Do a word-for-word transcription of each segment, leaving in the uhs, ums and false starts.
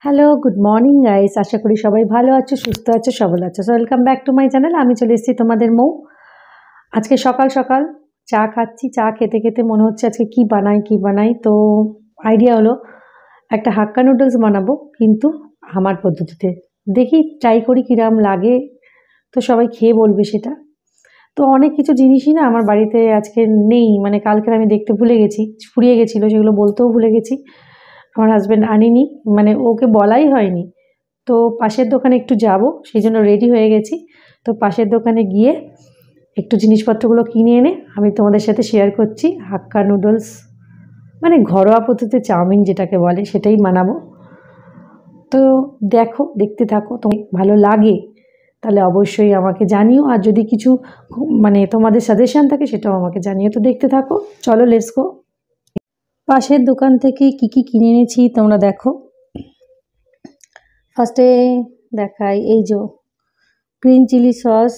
Hello, good morning guys. আশা করি সবাই ভালো আছো, সুস্থ আছো, সবল আছো। So welcome back to my channel. আমি চলে এসেছি তোমাদের মৌ। আজকে সকাল সকাল চা খাচ্ছি। চা খেতে খেতে মনে হচ্ছে আজকে কি বানাই কি বানাই তো আইডিয়া হলো একটা হাক্কা নুডলস বানাবো, কিন্তু আমার পদ্ধতিতে। দেখি ট্রাই করি কিরাম লাগে, তো সবাই খেয়ে বলবে সেটা। তো অনেক কিছু জিনিসই না আমার বাড়িতে আজকে নেই, মানে কালকের আমি দেখতে ভুলে গেছি, ফুরিয়ে গেছিলো, সেগুলো বলতেও ভুলে গেছি। আমার হাজব্যান্ড আনিনি, মানে ওকে বলাই হয়নি। তো পাশের দোকানে একটু যাব, সেই জন্য রেডি হয়ে গেছি। তো পাশের দোকানে গিয়ে একটু জিনিসপত্রগুলো কিনে এনে আমি তোমাদের সাথে শেয়ার করছি। হাক্কা নুডলস মানে ঘরোয়া পদ্ধতিতে চাউমিন যেটাকে বলে, সেটাই বানাবো। তো দেখো, দেখতে থাকো, তোমার ভালো লাগে তাহলে অবশ্যই আমাকে জানিও, আর যদি কিছু মানে তোমাদের সাজেশান থাকে সেটাও আমাকে জানিও। তো দেখতে থাকো, চলো লেটস গো। পাশের দোকান থেকে কি কি কিনে এনেছি তোমরা দেখো। ফার্স্টে দেখাই, এই যে green chilli sauce,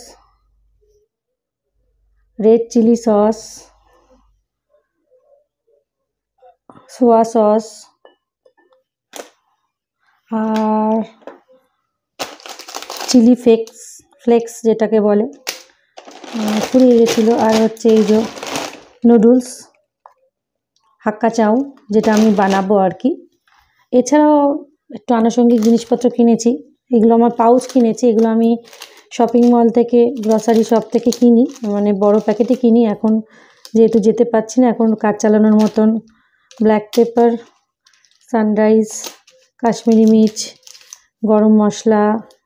red chilli sauce, soya sauce, আর চিলি ফ্লেক্স ফ্লেক্স যেটাকে বলে, ফুরিয়ে গেছিলো। আর হচ্ছে এই যে নুডলস, হাক্কা চাউ যেটা আমি বানাবো আর কি। এছাড়াও একটু আনুষঙ্গিক জিনিসপত্র কিনেছি। এগুলো আমার পাউচ কিনেছি, এগুলো আমি শপিং মল থেকে, গ্রসারি শপ থেকে কিনি, মানে বড় প্যাকেটে কিনি। এখন যেহেতু যেতে পারছি না, এখন কাজ চালানোর মতন ব্ল্যাক পেপার, সানরাইজ, কাশ্মীরি মির্চ, গরম মশলা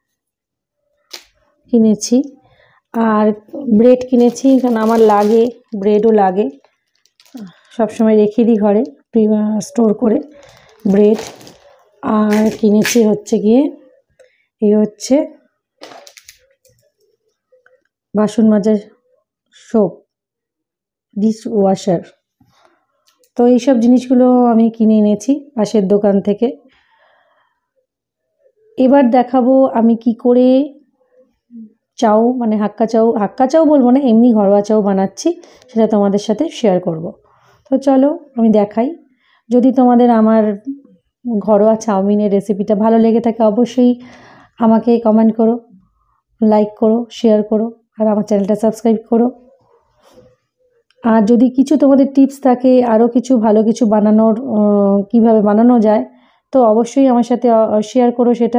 কিনেছি। আর ব্রেড কিনেছি, কারণ আমার লাগে, ব্রেডও লাগে, সবসময় রেখে দিই ঘরে স্টোর করে ব্রেড। আর কিনেছি হচ্ছে গিয়ে এই হচ্ছে বাসন মাজার সোপ, ডিশ ওয়াশার। তো এইসব জিনিসগুলো আমি কিনে এনেছি পাশের দোকান থেকে। এবার দেখাবো আমি কি করে চাউ মানে হাক্কা চাউ, হাক্কা চাউ বলবো না, এমনি ঘরোয়া চাউ বানাচ্ছি, সেটা তোমাদের সাথে শেয়ার করব। তো চলো আমি দেখাই। যদি তোমাদের আমার ঘরোয়া চাউমিনের রেসিপিটা ভালো লেগে থাকে অবশ্যই আমাকে কমেন্ট করো, লাইক করো, শেয়ার করো, আর আমার চ্যানেলটা সাবস্ক্রাইব করো। আর যদি কিছু তোমাদের টিপস থাকে, আরও কিছু ভালো কিছু বানানোর, কিভাবে বানানো যায়, তো অবশ্যই আমার সাথে শেয়ার করো সেটা।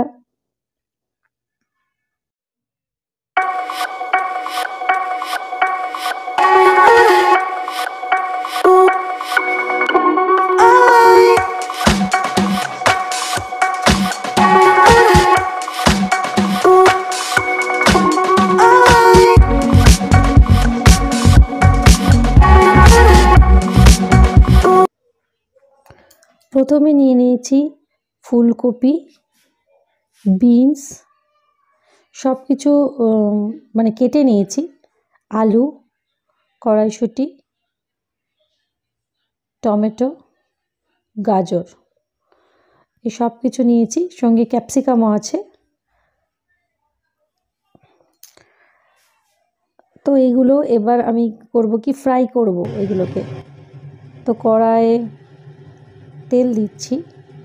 প্রথমে নিয়ে নিয়েছি ফুলকপি, বিনস, সব কিছু মানে কেটে নিয়েছি, আলু, কড়াইশুঁটি, টমেটো, গাজর, এই সব কিছু নিয়েছি, সঙ্গে ক্যাপসিকামও আছে। তো এইগুলো এবার আমি করব কি, ফ্রাই করব এগুলোকে। তো কড়াইয়ে তেল দিচ্ছি,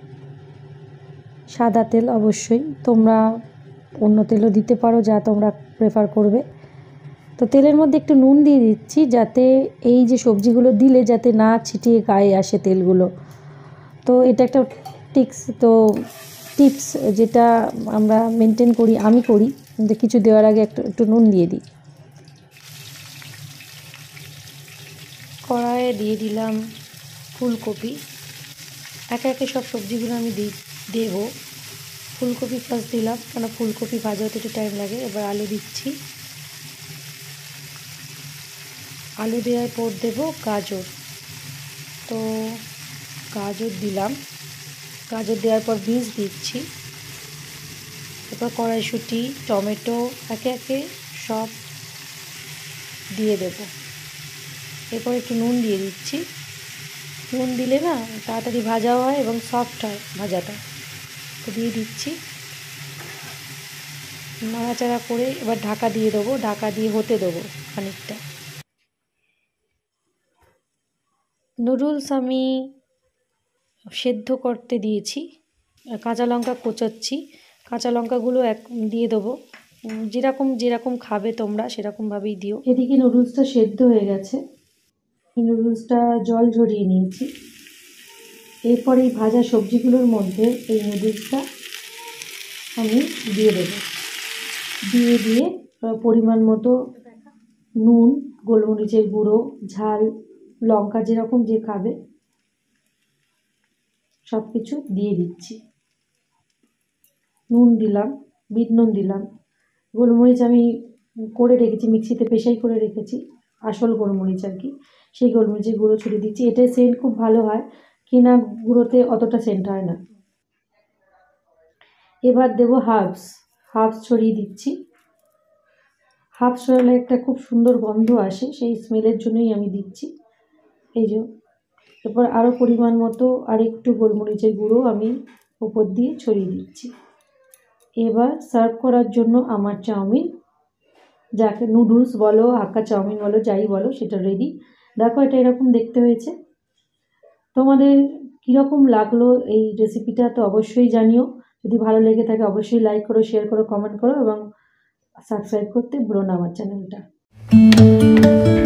সাদা তেল, অবশ্যই তোমরা অন্য তেলও দিতে পারো, যা তোমরা প্রেফার করবে। তো তেলের মধ্যে একটু নুন দিয়ে দিচ্ছি, যাতে এই যে সবজিগুলো দিলে যাতে না ছিটিয়ে গায়ে আসে তেলগুলো। তো এটা একটা টিক্স, তো টিপস যেটা আমরা মেনটেন করি, আমি করি, কিন্তু কিছু দেওয়ার আগে একটু একটু নুন দিয়ে দিই। কড়াইয়ে দিয়ে দিলাম ফুলকপি, একে একে সব সবজিগুলো আমি দিই দেবো। ফুলকপি ফার্স্ট দিলাম, কেন ফুলকপি ভাজা হতে একটু টাইম লাগে। এবার আলু দিচ্ছি, আলু দেওয়ার পর দেবো গাজর। তো গাজর দিলাম, গাজর দেওয়ার পর বিনস দিচ্ছি, এরপর কড়াইশুঁটি, টমেটো একে একে সব দিয়ে দেব। এরপর একটু নুন দিয়ে দিচ্ছি, নুন দিলে না তাড়াতাড়ি ভাজাও হয় এবং সফট হয় ভাজাটা। তো দিয়ে দিচ্ছি, নাড়াচাড়া করে এবার ঢাকা দিয়ে দেবো, ঢাকা দিয়ে হতে দেবো খানিকটা। নুডলস আমি সেদ্ধ করতে দিয়েছি, কাঁচা লঙ্কা কোচাচ্ছি, কাঁচা লঙ্কাগুলো এক দিয়ে দেবো, যেরকম যেরকম খাবে তোমরা সেরকমভাবেই দিও। এদিকে নুডলসটা সেদ্ধ হয়ে গেছে, এই নুডলসটা জল ঝরিয়ে নিয়েছি। এরপর এই ভাজা সবজিগুলোর মধ্যে এই নুডলসটা আমি দিয়ে দেবো, দিয়ে দিয়ে পরিমাণ মতো নুন, গোলমরিচের গুঁড়ো, ঝাল, লঙ্কা যেরকম যে খাবে সব কিছু দিয়ে দিচ্ছি। নুন দিলাম, বিট নুন দিলাম, গোলমরিচ আমি করে রেখেছি, মিক্সিতে পেশাই করে রেখেছি, আসল গোলমরিচ আর কি, সেই গোলমরিচের গুঁড়ো ছড়িয়ে দিচ্ছি। এটাই সেন্ট খুব ভালো হয়, কিনা গুঁড়োতে অতটা সেন্ট হয় না। এবার দেবো হার্বস, হার্বস ছড়িয়ে দিচ্ছি। হার্বস ছড়ালে একটা খুব সুন্দর গন্ধ আসে, সেই স্মেলের জন্যই আমি দিচ্ছি। এই যে এরপর আরও পরিমাণ মতো আর একটু গোলমরিচের গুঁড়ো আমি উপর দিয়ে ছড়িয়ে দিচ্ছি। এবার সার্ভ করার জন্য আমার চাউমিন, যাকে নুডলস বলো, হাক্কা চাউমিন বলো, যাই বলো, সেটা রেডি। দেখো এটা এরকম দেখতে হয়েছে। তোমাদের কীরকম লাগলো এই রেসিপিটা তো অবশ্যই জানিও। যদি ভালো লেগে থাকে অবশ্যই লাইক করো, শেয়ার করো, কমেন্ট করো এবং সাবস্ক্রাইব করতে ভুলো না আমার চ্যানেলটা।